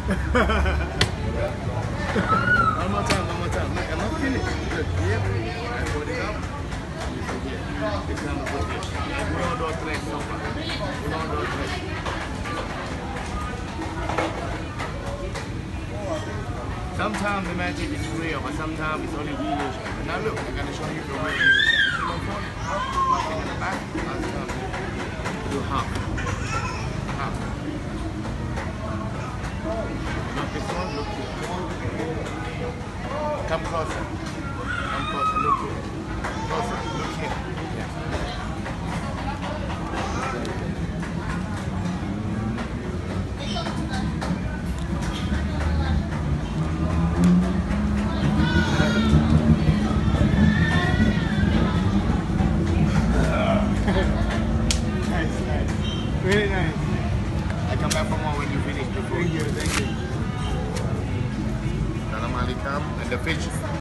One more time, one more time. Look, I'm not finished. Look, here, I put it up. You see here. It's gonna put this. Uno, dos, tres, sopa. Uno, dos, tres. Sometimes the magic is real, but sometimes it's only illusion. And now look, I'm gonna show you the real illusion. You see my phone? Nothing in the back. I'm gonna do half. Half. Not this one, look here. Come closer. Come closer, look here. Closer, look here. Yeah. Nice, nice. Very nice. I come back for more when you finish the food. Thank you, thank you. Salam alaikum. And the fish.